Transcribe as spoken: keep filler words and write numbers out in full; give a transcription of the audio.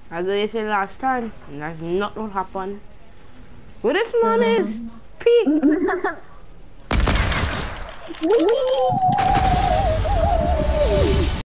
As I said last time, and that's not what happened. Where this man is? Peak. Whee!